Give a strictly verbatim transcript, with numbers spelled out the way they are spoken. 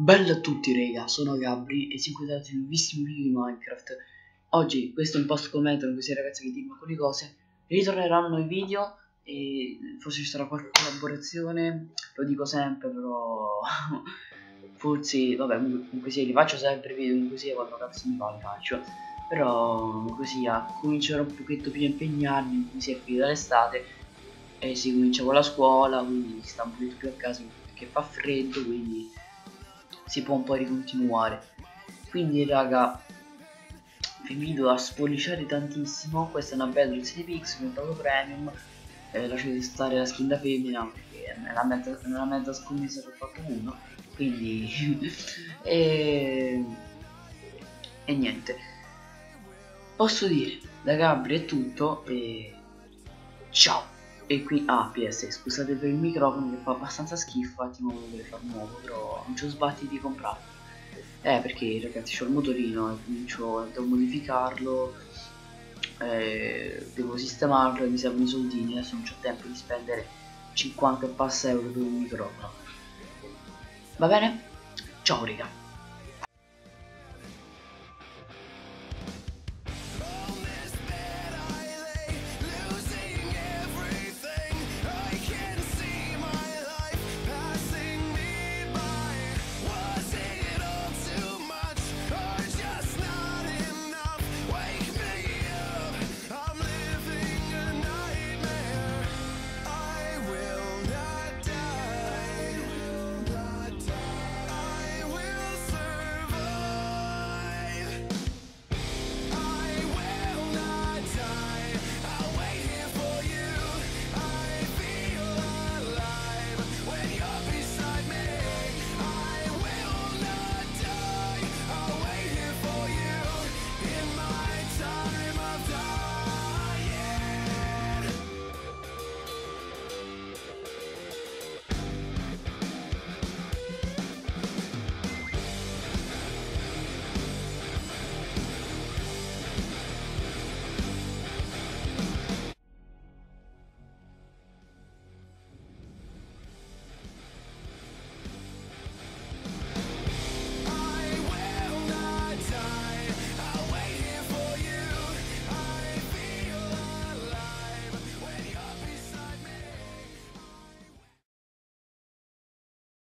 Bella a tutti raga, sono Gabri e siamo qui dati un nuovissimo video di Minecraft. Oggi, questo è un post commento, così ragazzi che dicono quelle cose, ritorneranno i video e forse ci sarà qualche collaborazione, lo dico sempre però forse, vabbè, comunque sia, li faccio sempre video, comunque sia quando cazzo mi va li faccio, però comunque sia, comincerò un pochetto più a impegnarmi, comunque sia qui dall'estate e si comincia con la scuola, quindi si sta un po' più a casa perché fa freddo, quindi si può un po' ricontinuare. Quindi raga, vi invito a spolliciare tantissimo. Questa è una Battle sei pix, diventato premium, eh, lasciate stare la skin da femmina perché nella mezza, nella mezza scommessa che ho fatto uno, quindi e... e niente, posso dire da Gabri è tutto e ciao. E qui, ah, P S, scusate per il microfono che fa abbastanza schifo, attimo lo dovrei far nuovo, però non c'ho sbatti di comprarlo. Eh, perché ragazzi c'ho il motorino e comincio, devo modificarlo, eh, devo sistemarlo e mi servono i soldini, adesso non c'ho tempo di spendere cinquanta e passa euro per un microfono. Va bene? Ciao raga.